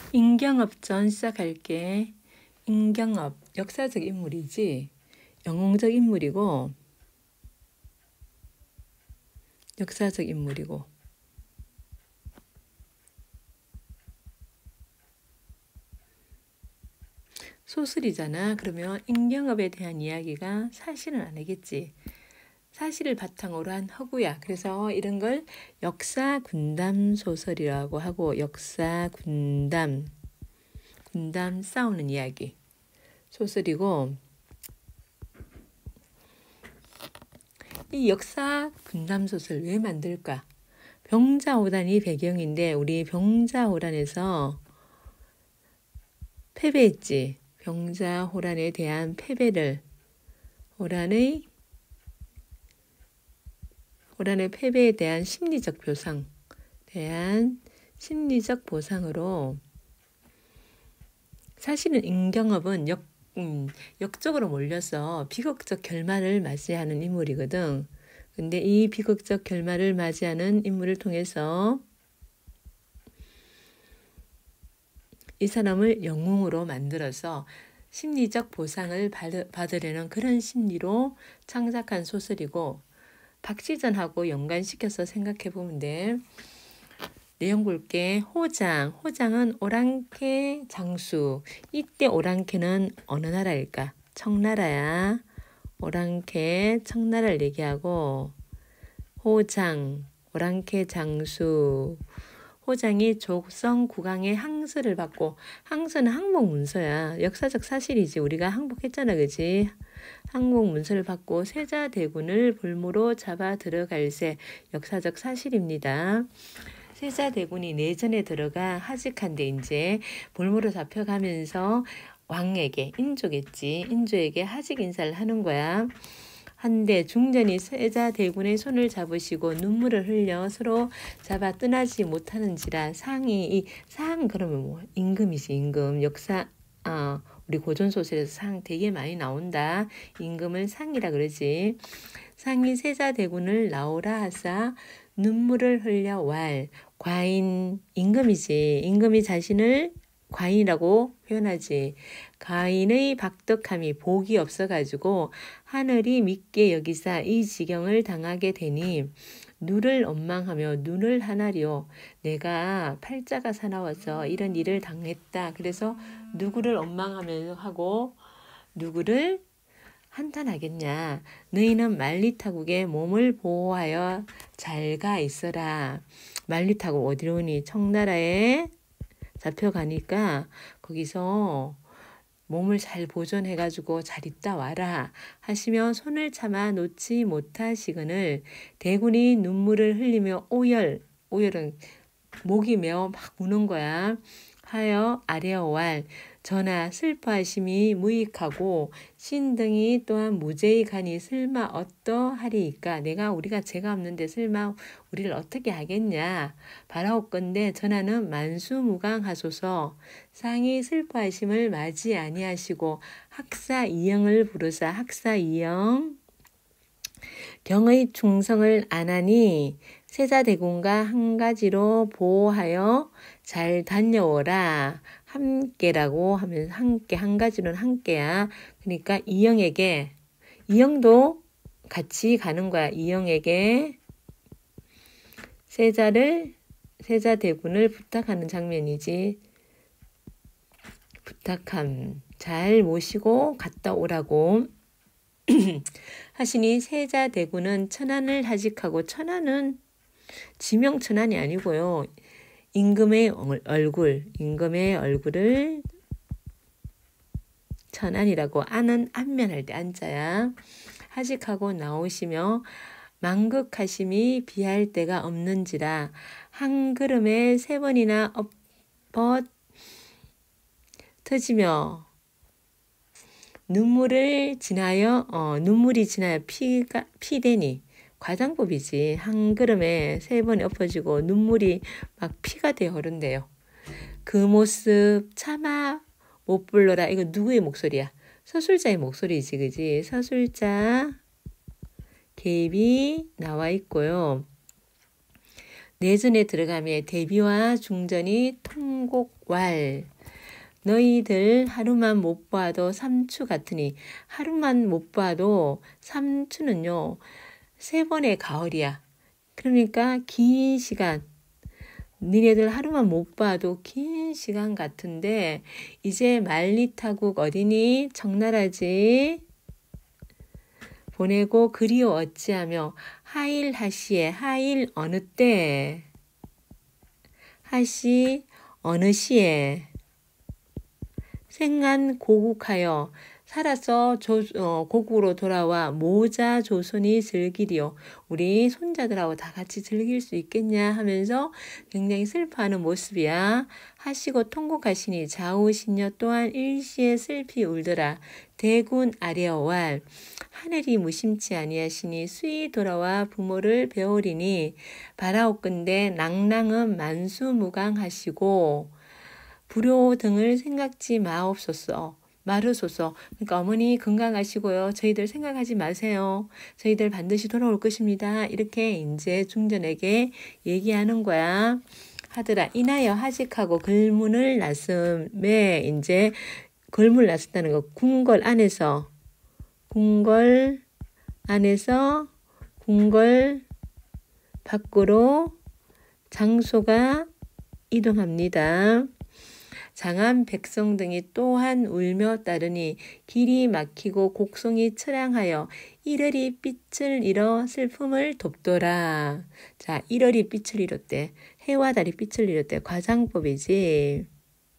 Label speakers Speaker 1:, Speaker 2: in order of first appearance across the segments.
Speaker 1: 임경업전 시작할게. 임경업, 역사적 인물이지. 영웅적 인물이고, 역사적 인물이고. 소설이잖아. 그러면 임경업에 대한 이야기가 사실은 아니겠지. 사실을 바탕으로 한 허구야. 그래서 이런 걸 역사 군담 소설이라고 하고, 역사 군담 싸우는 이야기 소설이고, 이 역사 군담 소설 왜 만들까? 병자호란이 배경인데 우리 병자호란에서 패배했지. 병자호란에 대한 패배를 호란의 패배에 대한 심리적 보상으로 사실은 임경업은 역적으로 몰려서 비극적 결말을 맞이하는 인물이거든. 근데 이 비극적 결말을 맞이하는 인물을 통해서 이 사람을 영웅으로 만들어서 심리적 보상을 받으려는 그런 심리로 창작한 소설이고, 박시전하고 연관시켜서 생각해 보면 돼. 내용 볼게. 호장은 오랑캐 장수. 이때 오랑캐는 어느 나라일까? 청나라야. 오랑캐 청나라를 얘기하고, 호장 오랑캐 장수. 호장이 조선 국왕의 항서를 받고, 항서는 항복 문서야. 역사적 사실이지. 우리가 항복했잖아, 그지? 항복 문서를 받고 세자대군을 볼모로 잡아 들어갈새. 역사적 사실입니다. 세자대군이 내전에 들어가 하직한데 이제 볼모로 잡혀가면서 왕에게, 인조에게 하직 인사를 하는 거야. 한데 중전이 세자대군의 손을 잡으시고 눈물을 흘려 서로 잡아 떠나지 못하는지라. 이 상 그러면 뭐 임금이지. 임금. 우리 고전소설에서 상 되게 많이 나온다. 임금은 상이라 그러지. 상이 세자대군을 나오라 하사 눈물을 흘려 과인. 임금이지. 임금이 자신을 과인이라고 표현하지. 과인의 박덕함이 복이 없어가지고 하늘이 밉게 여기사 이 지경을 당하게 되니 누를 원망하며 눈을 하나리요. 내가 팔자가 사나워서 이런 일을 당했다. 그래서 누구를 원망하며 하고 누구를 한탄하겠냐. 너희는 만리타국에 몸을 보호하여 잘가 있어라. 만리타국 어디로 오니? 청나라에 잡혀가니까 거기서 몸을 잘 보존해가지고 잘 있다 와라 하시며 손을 참아 놓지 못하시거늘 대군이 눈물을 흘리며 오열은 목이 메어 막 우는 거야. 하여 아뢰어왈 전하 슬퍼하심이 무익하고 신등이 또한 무죄히 가니 설마 어떠하리이까. 우리가 죄가 없는데 설마 우리를 어떻게 하겠냐. 바라옵건대 전하는 만수무강하소서. 상이 슬퍼하심을 맞이 아니하시고 학사이영을 부르사. 학사이영 경의 충성을 안 하니 세자대군과 한 가지로 보호하여 잘 다녀오라. 함께라고 하면 한 가지로는 함께야. 그러니까 이영도 같이 가는 거야. 이영에게 세자대군을 부탁하는 장면이지. 부탁함. 잘 모시고 갔다 오라고 하시니 세자대군은 천안을 하직하고, 천안은 지명천안이 아니고요. 임금의 얼굴을 천안이라고. 안은 안면할 때 안자야. 하직하고 나오시며 만극하심이 비할 데가 없는지라. 한 걸음에 3번이나 엎어 터지며 눈물이 지나야 피되니. 과장법이지. 한 걸음에 3번이 엎어지고 눈물이 막 피가 되어 흐른대요. 그 모습 차마 못 불러라. 이거 누구의 목소리야? 서술자의 목소리지, 그지? 서술자 개입이 나와 있고요. 내전에 들어가며 대비와 중전이 통곡왈. 너희들 하루만 못 봐도 삼추 같으니 하루만 못 봐도 삼추는요 3번의 가을이야. 그러니까 긴 시간 니네들 하루만 못 봐도 긴 시간 같은데 이제 만리타국 어디니 청나라지 보내고 그리워 어찌하며 하일 하시에 하일 어느 때 하시 어느 시에 생안 고국하여 살아서 고국으로 돌아와 모자 조선이 즐기리요. 우리 손자들하고 다 같이 즐길 수 있겠냐 하면서 굉장히 슬퍼하는 모습이야. 하시고 통곡하시니 좌우신녀 또한 일시에 슬피 울더라. 대군 아래어왈 하늘이 무심치 아니하시니 수이 돌아와 부모를 배우리니 바라옵건대 낭랑은 만수무강하시고 불효 등을 생각지 마옵소서. 마르소서. 그러니까 어머니 건강하시고요. 저희들 생각하지 마세요. 저희들 반드시 돌아올 것입니다. 이렇게 이제 중전에게 얘기하는 거야. 하더라. 인하여 하직하고 글문을 났음에 이제 글문을 났었다는 거. 궁궐 안에서 궁궐 밖으로 장소가 이동합니다. 장한 백성 등이 또한 울며 따르니 길이 막히고 곡성이 처량하여 이러리 빛을 잃어 슬픔을 돕더라. 자, 이러리 빛을 잃었대. 해와 달이 빛을 잃었대. 과장법이지.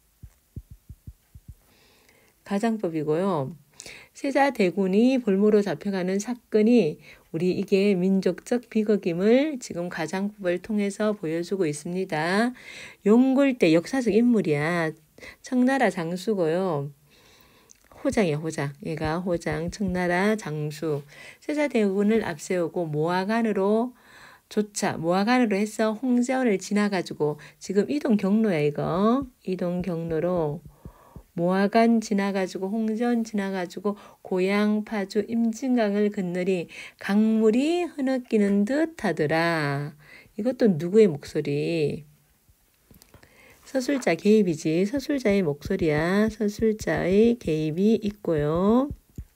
Speaker 1: 가장법이고요. 세자대군이 볼모로 잡혀가는 사건이 우리 이게 민족적 비극임을 지금 가장법을 통해서 보여주고 있습니다. 용골대 역사적 인물이야. 청나라 장수고요. 호장이야, 호장. 얘가 호장, 청나라 장수. 세자대군을 앞세우고 모화관으로 해서 홍제원을 지나가지고 지금 이동 경로야, 이거. 이동 경로로 모화관 지나가지고 홍제원 지나가지고 고양, 파주, 임진강을 건너리 강물이 흐느끼는 듯 하더라. 이것도 누구의 목소리? 서술자 개입이지. 서술자의 목소리야. 서술자의 개입이 있고요.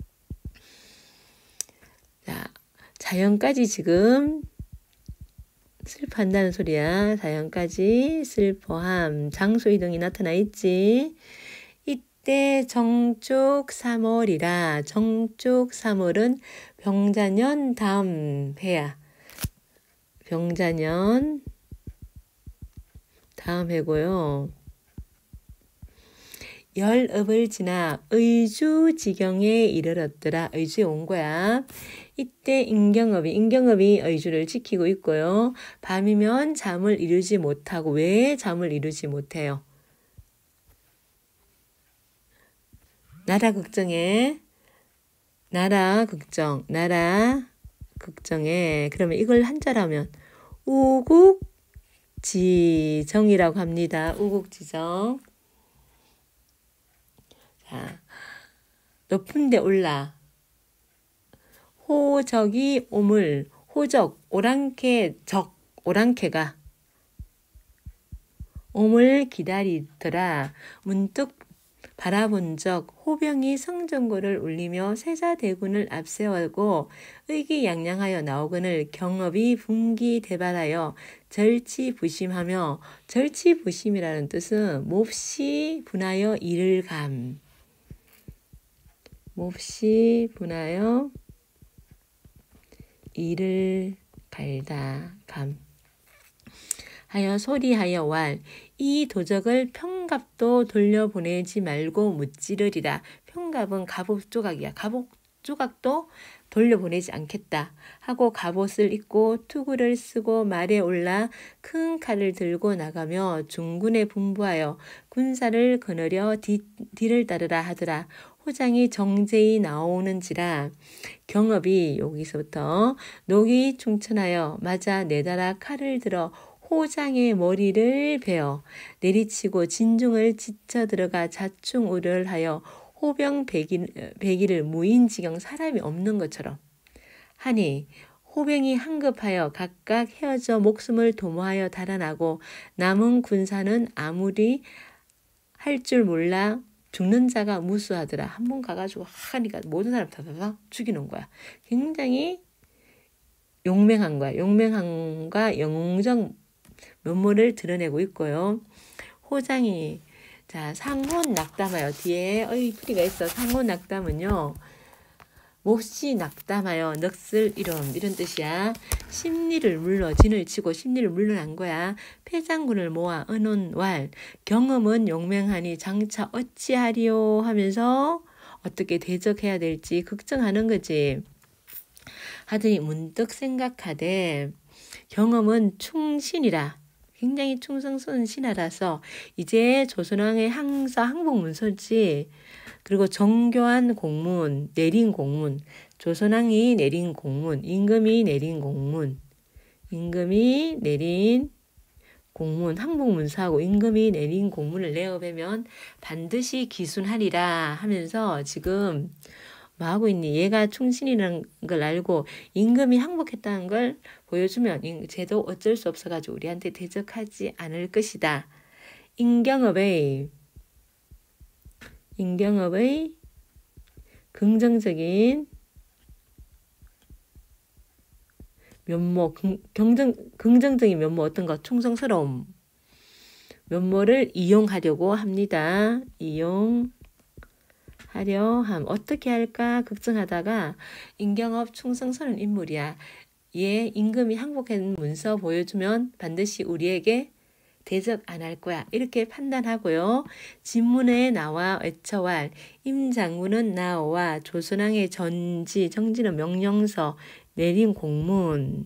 Speaker 1: 자, 자연까지 지금 슬퍼한다는 소리야. 자연까지 슬퍼함. 장소 이동이 나타나 있지. 이때 정축 3월이라. 정축 3월은 병자년 다음 해야. 병자년 다음 해고요. 열읍을 지나 의주 지경에 이르렀더라. 의주에 온 거야. 이때 인경읍이 의주를 지키고 있고요. 밤이면 잠을 이루지 못하고 왜 잠을 이루지 못해요? 나라 걱정에 그러면 이걸 한자로 하면 우국지정이라고 합니다. 우국지정. 자, 높은 데 올라. 호적이 오물. 호적, 오랑캐가 오물 기다리더라. 문득 바라본 적 호병이 성전고를 울리며 세자대군을 앞세우고 의기양양하여 나오거늘 경업이 분기대발하여 절치부심하며 절치부심이라는 뜻은 몹시 분하여 이를 감. 몹시 분하여 이를 갈다 감. 하여 소리하여 왈. 이 도적을 평갑도 돌려보내지 말고 무찌르리라. 평갑은 갑옷 조각이야. 갑옷 조각도 돌려보내지 않겠다 하고 갑옷을 입고 투구를 쓰고 말에 올라 큰 칼을 들고 나가며 중군에 분부하여 군사를 거느려 뒤를 따르라 하더라. 호장이 정제히 나오는지라. 경업이 여기서부터 녹이 충천하여 맞아 내달아 칼을 들어 호장의 머리를 베어 내리치고 진중을 지쳐 들어가 자충우려하여 호병 백일을 무인지경 사람이 없는 것처럼 하니 호병이 한급하여 각각 헤어져 목숨을 도모하여 달아나고 남은 군사는 아무리 할 줄 몰라 죽는 자가 무수하더라. 한 번 가가지고 하니까 모든 사람 다 죽이는 거야. 굉장히 용맹한 거야. 용맹함과 영웅적 면모를 드러내고 있고요. 호장이 자 상혼 낙담하여 뒤에 풀이가 있어. 상혼 낙담은요. 몹시 낙담하여 넋을 이런 뜻이야. 심리를 물러 진을 치고 심리를 물러난 거야. 패장군을 모아 은온 왈 경험은 용맹하니 장차 어찌하리요 하면서 어떻게 대적해야 될지 걱정하는 거지. 하더니 문득 생각하되 경험은 충신이라 굉장히 충성스러운 신하라서 이제 조선왕의 항복문서지 그리고 정교한 공문, 내린 공문, 조선왕이 내린 공문, 임금이 내린 공문, 항복문서하고 임금이 내린 공문을 내어뵈면 반드시 기순하리라 하면서 지금 뭐 하고 있니? 얘가 충신이라는 걸 알고 임금이 항복했다는 걸 보여주면 쟤도 어쩔 수 없어가지고 우리한테 대적하지 않을 것이다. 인경업의 긍정적인 면모, 긍정적인 면모 어떤 거? 충성스러움 면모를 이용하려고 합니다. 하려 함. 어떻게 할까 걱정하다가 인경업 충성스러운 인물이야. 얘 임금이 항복한 문서 보여주면 반드시 우리에게 대적 안 할 거야. 이렇게 판단하고요. 진문에 나와 외쳐왈 임장군은 나와 조선왕의 정지는 명령서 내린 공문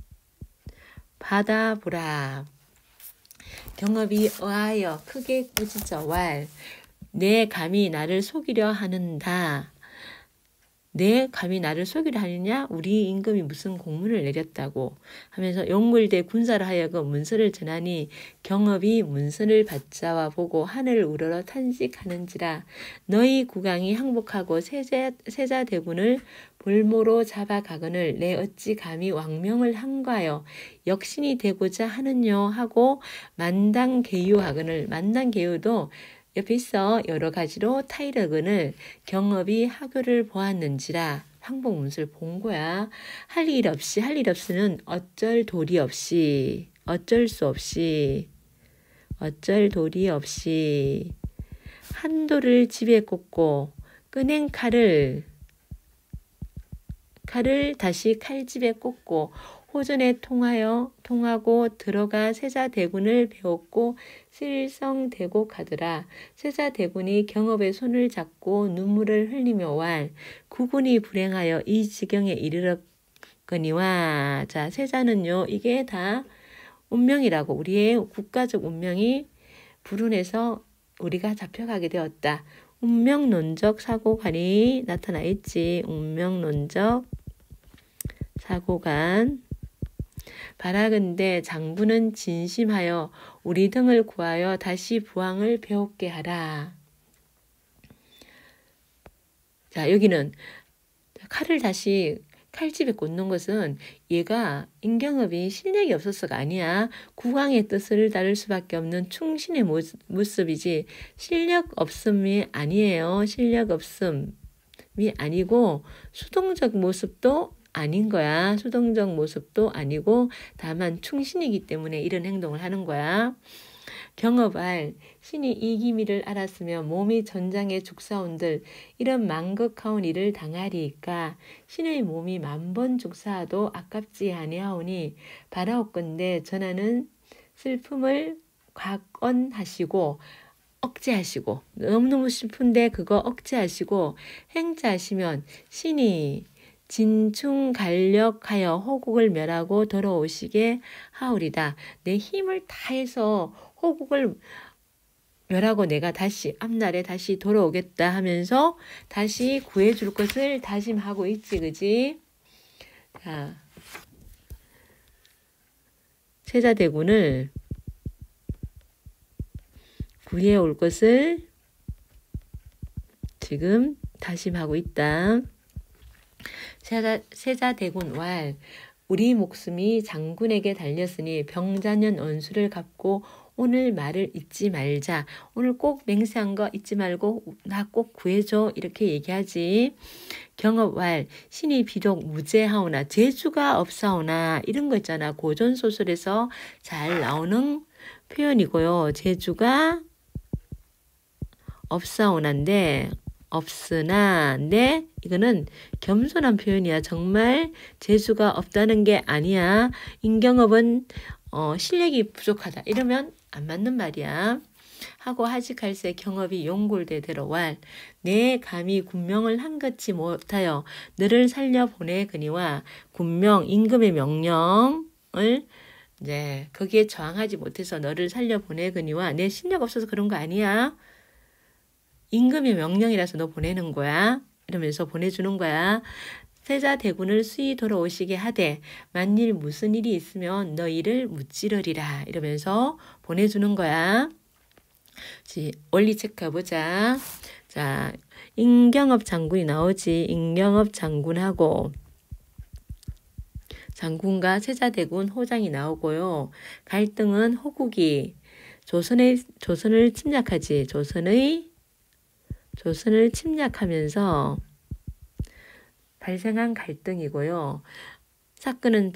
Speaker 1: 받아보라. 경업이 어하여 크게 꾸짖어 왈 내 감히 나를 속이려 하는다. 내 감히 나를 속이려 하느냐? 우리 임금이 무슨 공문을 내렸다고 하면서 용물대 군사를 하여금 문서를 전하니 경업이 문서를 받자와 보고 하늘을 우러러 탄식하는지라. 너희 국왕이 항복하고 세자대군을 볼모로 잡아가거늘 내 어찌 감히 왕명을 항거하여 역신이 되고자 하느뇨 하고 만당개유하거늘. 만당개유도 옆에 있어 여러 가지로 타이르거늘 경업이 하교를 보았는지라. 항복문서를 본 거야. 할 일 없이는 어쩔 도리 없이 한도를 집에 꽂고 끄낸 칼을 다시 칼집에 꽂고 호전에 통하고 들어가 세자대군을 배웠고 실성대고 가더라. 세자대군이 경업의 손을 잡고 눈물을 흘리며 왈 국군이 불행하여 이 지경에 이르렀거니와. 자, 세자는요 이게 다 운명이라고. 우리의 국가적 운명이 불운해서 우리가 잡혀가게 되었다. 운명론적 사고관이 나타나 있지. 운명론적 사고관. 바라건대 장군은 진심하여 우리 등을 구하여 다시 부왕을 배웠게 하라. 자, 여기는 칼을 다시 칼집에 꽂는 것은 얘가 임경업이 실력이 없어서가 아니야. 국왕의 뜻을 따를 수밖에 없는 충신의 모습이지 실력 없음이 아니에요. 실력 없음이 아니고 수동적 모습도 아닌 거야. 수동적 모습도 아니고 다만 충신이기 때문에 이런 행동을 하는 거야. 경업할 신이 이 기미를 알았으며 몸이 전장에 죽사온들 이런 망극하온 일을 당하리이까 신의 몸이 10,000번 죽사하도 아깝지 아니하오니 바라옵건대 전하는 슬픔을 곽언하시고 억제하시고 너무너무 슬픈데 그거 억제하시고 행자하시면 신이 진충간력하여 호국을 멸하고 돌아오시게 하오리다. 내 힘을 다해서 호국을 멸하고 내가 다시 앞날에 다시 돌아오겠다 하면서 다시 구해줄 것을 다짐하고 있지. 그지? 자, 세자대군을 구해올 것을 지금 다짐하고 있다. 세자대군 왈 우리 목숨이 장군에게 달렸으니 병자년 원수를 갚고 오늘 말을 잊지 말자. 오늘 꼭 맹세한 거 잊지 말고 나 꼭 구해줘. 이렇게 얘기하지. 경업왈 신이 비록 무죄하오나 재주가 없사오나 이런 거 있잖아. 고전소설에서 잘 나오는 표현이고요. 재주가 없사오나인데 없으나 네 이거는 겸손한 표현이야. 정말 재주가 없다는 게 아니야. 임경업은 실력이 부족하다. 이러면 안 맞는 말이야. 하고 하직할세 경업이 용골대대로 왈. 내 감히 군명을 한것이 못하여 너를 살려보내거니와 군명 임금의 명령을 이제 거기에 저항하지 못해서 너를 살려보내거니와 내 실력 없어서 그런 거 아니야. 임금의 명령이라서 너 보내는 거야. 이러면서 보내주는 거야. 세자대군을 수히 돌아오시게 하되 만일 무슨 일이 있으면 너희를 무찌르리라. 이러면서 보내주는 거야. 원리 체크해보자. 자, 임경업 장군이 나오지. 임경업 장군하고 장군과 세자대군 호장이 나오고요. 갈등은 호국이 조선을 침략하지. 조선을 침략하면서 발생한 갈등이고요. 사건은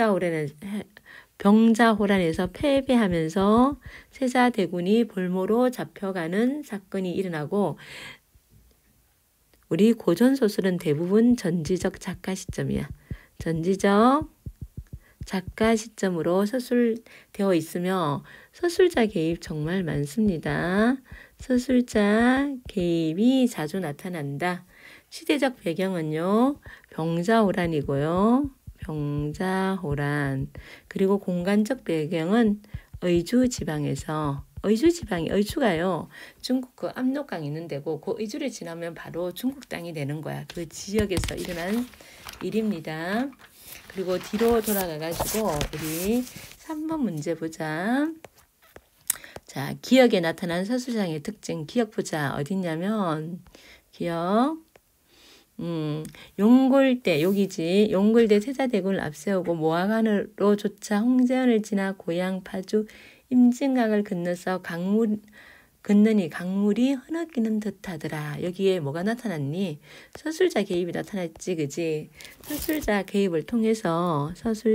Speaker 1: 병자호란에서 패배하면서 세자대군이 볼모로 잡혀가는 사건이 일어나고 우리 고전소설은 대부분 전지적 작가 시점이야. 전지적 작가 시점으로 서술되어 있으며 서술자 개입 정말 많습니다. 서술자 개입이 자주 나타난다. 시대적 배경은요. 병자호란이고요. 병자호란. 그리고 공간적 배경은 의주 지방에서 의주가요. 중국 그 압록강 있는 데고 그 의주를 지나면 바로 중국 땅이 되는 거야. 그 지역에서 일어난 일입니다. 그리고 뒤로 돌아가가지고 우리 3번 문제 보자. 자, 기역에 나타난 서술상의 특징. 기역 보자. 어딨냐면 기역. 용골대 여기지. 용골대 세자대군을 앞세우고 모하관으로 조차 홍제원을 지나 고향 파주 임진강을 건너서 건너니 강물이 흐느끼는 듯하더라. 여기에 뭐가 나타났니? 서술자 개입이 나타났지, 그지? 서술자 개입을 통해서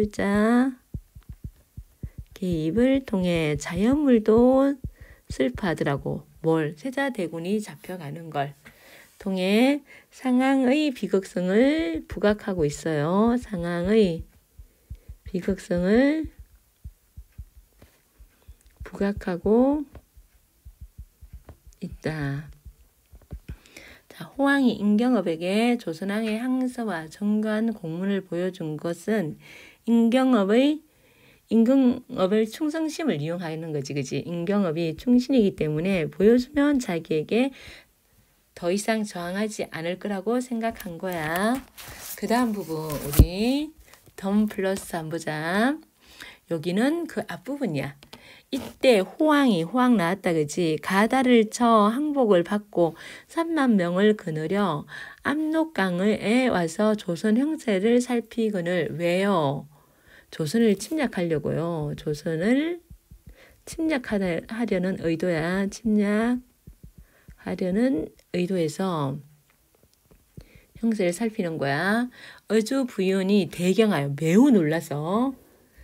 Speaker 1: 자연물도 슬퍼하더라고. 뭘? 세자대군이 잡혀가는 걸 통해 상황의 비극성을 부각하고 있어요. 상황의 비극성을 부각하고 있다. 자, 호왕이 임경업에게 조선왕의 항서와 정교한 공문을 보여준 것은 임경업의 충성심을 이용하는 거지, 그지? 임경업이 충신이기 때문에 보여주면 자기에게 더 이상 저항하지 않을 거라고 생각한 거야. 그 다음 부분 우리 덤 플러스 안 보자. 여기는 그 앞부분이야. 이때 호황 나왔다, 그지? 가다를 쳐 항복을 받고 3만 명을 거느려 압록강에 와서 조선 형세를 살피거늘. 왜요? 조선을 침략하려고요. 조선을 침략하려는 의도야. 침략하려는 의도에서 형세를 살피는 거야. 어주 부윤이 대경하여 매우 놀라.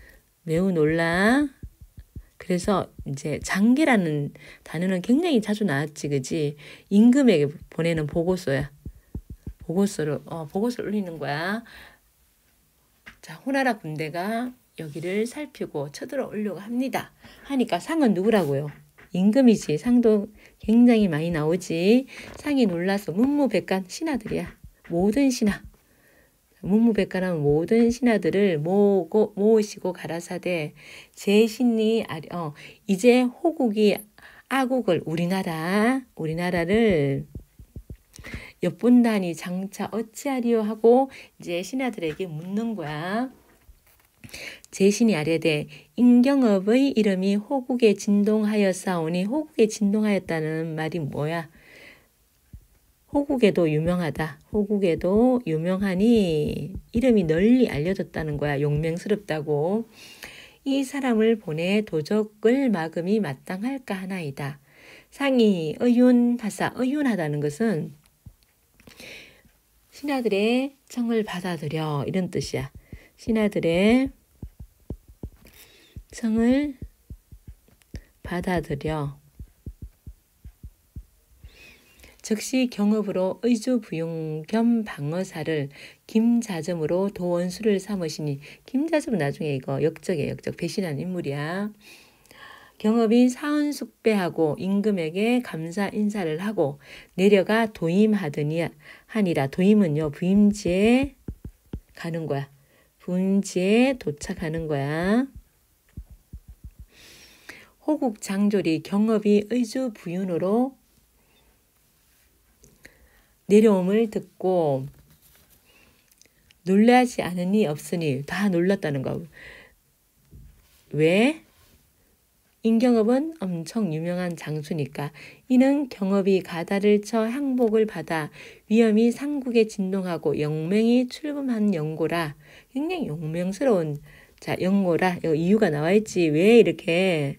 Speaker 1: 그래서 이제 장계라는 단어는 굉장히 자주 나왔지, 그지? 임금에게 보내는 보고서야. 보고서를 올리는 거야. 자, 호나라 군대가 여기를 살피고 쳐들어오려고 합니다. 하니까 상은 누구라고요? 임금이지. 상도 굉장히 많이 나오지. 상이 놀라서 문무백관 신하들이야. 모든 신하. 문무백관은 모든 신하들을 모으시고 가라사대 제신이 이제 호국이 아국을 우리나라를 엿본다니 장차 어찌하리요 하고 이제 신하들에게 묻는 거야. 제신이 아뢰되 임경업의 이름이 호국에 진동하였사오니. 호국에 진동하였다는 말이 뭐야? 호국에도 유명하다. 호국에도 유명하니 이름이 널리 알려졌다는 거야. 용맹스럽다고. 이 사람을 보내 도적을 막음이 마땅할까 하나이다. 상이 의윤하사. 의윤하다는 것은 신하들의 청을 받아들여 이런 뜻이야. 신하들의 청을 받아들여. 즉시 경업으로 의주부용 겸 방어사를 김자점으로 도원수를 삼으시니 김자점은 나중에 이거 역적이야. 역적. 배신한 인물이야. 경업이 사은숙배하고 임금에게 감사 인사를 하고 내려가 도임하더니 하니라. 도임은요 부임지에 가는 거야. 부임지에 도착하는 거야. 호국 장졸이 경업이 의주부윤으로 내려옴을 듣고 놀라지 않으니 없으니 다 놀랐다는 거. 왜? 임경업은 엄청 유명한 장수니까. 이는 경업이 가다를 쳐 항복을 받아 위엄이 상국에 진동하고 영맹이 출범한 영고라. 굉장히 용맹스러운 영고라. 이유가 나와 있지. 왜 이렇게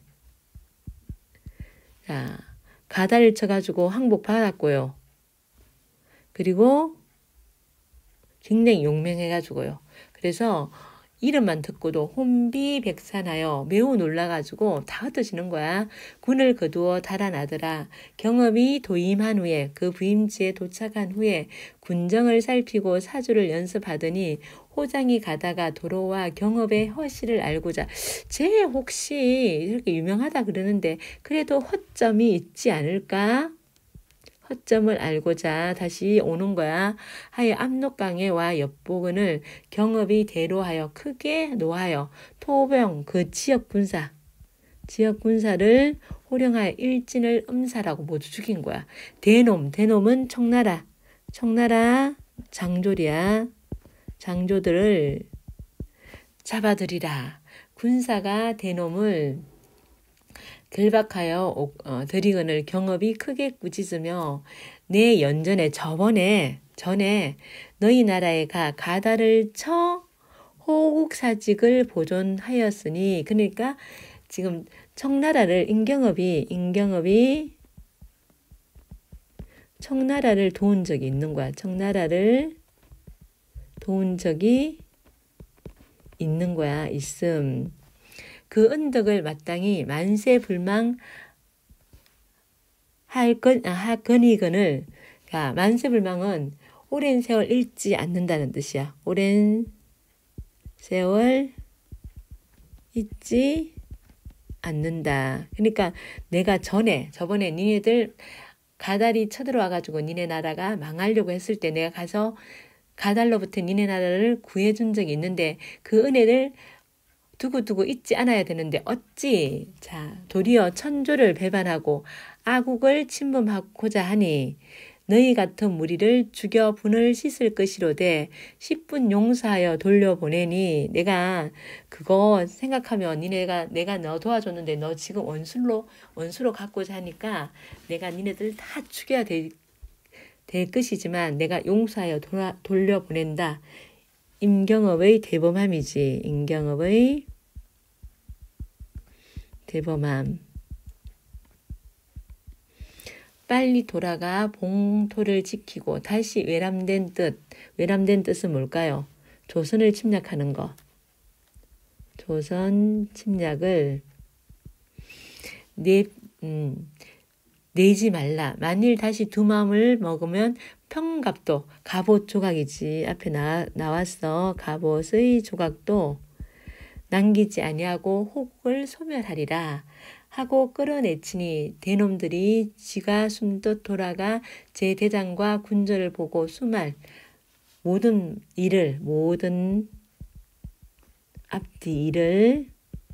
Speaker 1: 가다를 쳐가지고 항복 받았고요. 그리고 굉장히 용맹해가지고요. 그래서 이름만 듣고도 혼비백산하여 매우 놀라가지고 다 흩어지는 거야. 군을 거두어 달아나더라. 경업이 도임한 후에 그 부임지에 도착한 후에 군정을 살피고 사주를 연습하더니 호장이 가다가 도로와 경업의 허실을 알고자 쟤 혹시 이렇게 유명하다 그러는데 그래도 허점이 있지 않을까? 허점을 알고자 다시 오는 거야. 하여 압록강에 와 엿보근을 경업이 대로하여 크게 노하여 토병 그 지역 군사를 호령하여 일진을 음살하고 모두 죽인 거야. 대놈은 청나라 장졸이야. 장조들을 잡아들이라. 군사가 대놈을 결박하여 드리건을 경업이 크게 꾸짖으며 내 연전에 전에 너희 나라에 가다를 쳐 호국사직을 보존하였으니 그러니까 지금 청나라를 임경업이 청나라를 도운 적이 있는 거야. 청나라를 도운 적이 있는 거야. 있음. 그 은덕을 마땅히 만세불망 하거니건을 만세불망은 오랜 세월 잃지 않는다는 뜻이야. 오랜 세월 잊지 않는다. 그러니까 내가 저번에 니네들 가달이 쳐들어와가지고 니네 나라가 망하려고 했을 때 내가 가서 가달로부터 니네 나라를 구해준 적이 있는데 그 은혜를 두고두고 잊지 않아야 되는데 어찌 도리어 천조를 배반하고 아국을 침범하고자 하니 너희 같은 무리를 죽여 분을 씻을 것이로되 10분 용서하여 돌려보내니 내가 그거 생각하면 내가 너 도와줬는데 너 지금 원수로 갖고자 하니까 내가 니네들 다 죽여야 될 것이지만 내가 용서하여 돌려보낸다. 임경업의 대범함이지. 임경업의 대범함. 빨리 돌아가 봉토를 지키고 다시 외람된 뜻은 뭘까요? 조선을 침략하는 거. 조선 침략을 내지 말라. 만일 다시 두 마음을 먹으면 평갑도 갑옷 조각이지. 앞에 나왔어. 갑옷의 조각도 남기지 아니하고 호국을 소멸하리라 하고 끌어내치니 대놈들이 지가 숨듯 돌아가 제 대장과 군전을 보고 수말 모든 앞뒤 일을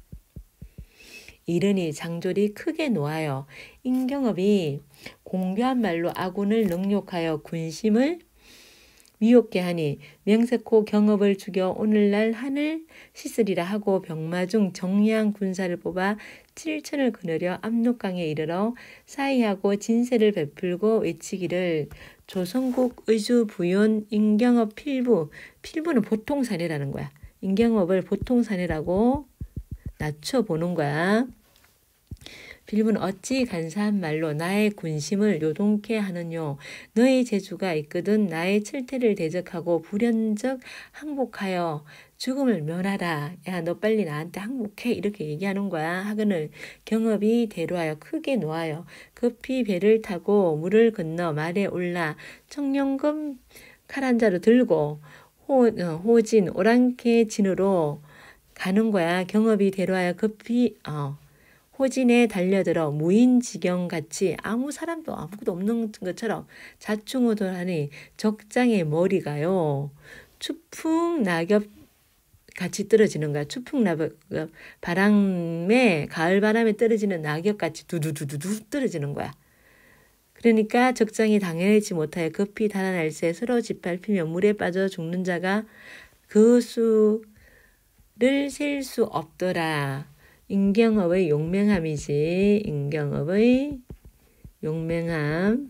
Speaker 1: 이르니 장졸이 크게 노하여 임경업이 공교한 말로 아군을 능욕하여 군심을 위협게 하니 명색코 경업을 죽여 오늘날 하늘 씻으리라 하고 병마 중 정리한 군사를 뽑아 7천을 거느려 압록강에 이르러 사의하고 진세를 베풀고 외치기를 조선국 의주부윤 인경업 필부. 필부는 보통 사내라는 거야. 인경업을 보통 사내라고 낮춰보는 거야. 필부는 어찌 간사한 말로 나의 군심을 요동케 하느뇨. 너의 재주가 있거든 나의 철퇴를 대적하고 불현적 항복하여 죽음을 면하라. 야, 너 빨리 나한테 항복해. 이렇게 얘기하는 거야. 하거늘 경업이 대로하여 크게 놓아요. 급히 배를 타고 물을 건너 말에 올라 청룡금 칼 한 자루 들고 호진 오랑캐 진으로 가는 거야. 경업이 대로하여 급히 호진에 달려들어 무인지경같이 아무 사람도 아무것도 없는 것처럼 자충우돌하니 적장의 머리가요. 추풍 낙엽 같이 떨어지는 거야. 추풍 낙엽 바람에 가을 바람에 떨어지는 낙엽같이 두두두두두 떨어지는 거야. 그러니까 적장이 당해내지 못하여 급히 달아날새 서로 짓밟히며 물에 빠져 죽는 자가 그 수를 셀 수 없더라. 인경업의 용맹함이지. 인경업의 용맹함.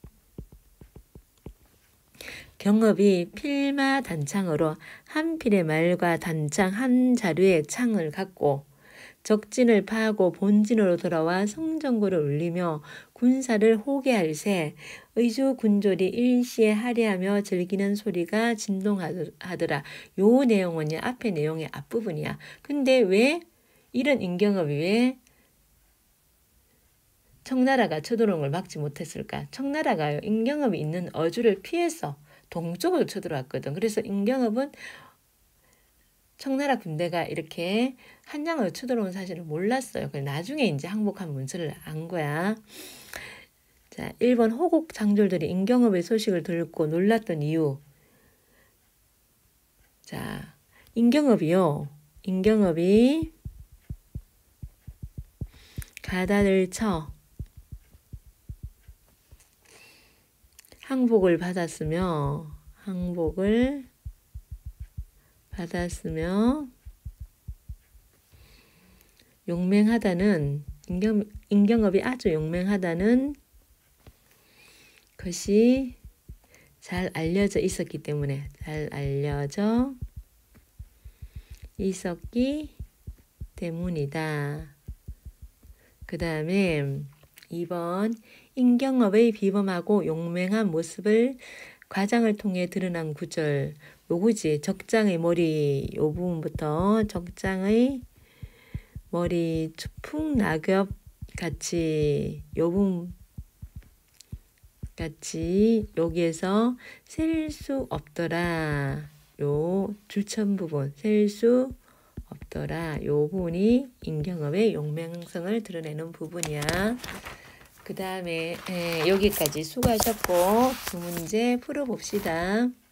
Speaker 1: 경업이 필마 단창으로 한 필의 말과 단창 한 자루의 창을 갖고 적진을 파하고 본진으로 돌아와 성전구를 울리며 군사를 호개할새 의주 군졸이 일시에 하리하며 즐기는 소리가 진동하더라. 요 내용은 앞에 내용의 앞부분이야. 근데 왜 이런 인경업이 왜 청나라가 쳐들어온 걸 막지 못했을까? 청나라가요, 인경업이 있는 어주를 피해서 동쪽으로 쳐들어왔거든. 그래서 인경업은 청나라 군대가 이렇게 한양으로 쳐들어온 사실을 몰랐어요. 나중에 이제 항복한 문서를 안 거야. 자, 1번 호국 장졸들이 인경업의 소식을 듣고 놀랐던 이유. 자, 인경업이 가다를 쳐 항복을 받았으며 용맹하다는 인경업이 아주 용맹하다는 것이 잘 알려져 있었기 때문에 그 다음에 2번 인경업의 비범하고 용맹한 모습을 과장을 통해 드러난 구절. 요거지. 적장의 머리 요 부분부터 적장의 머리 추풍 낙엽 같이 요 부분 같이 여기에서 셀 수 없더라. 요 줄천 부분 셀 수 없더라. 요 부분이 인경업의 용맹성을 드러내는 부분이야. 그 다음에 여기까지 수고하셨고 두 문제 풀어봅시다.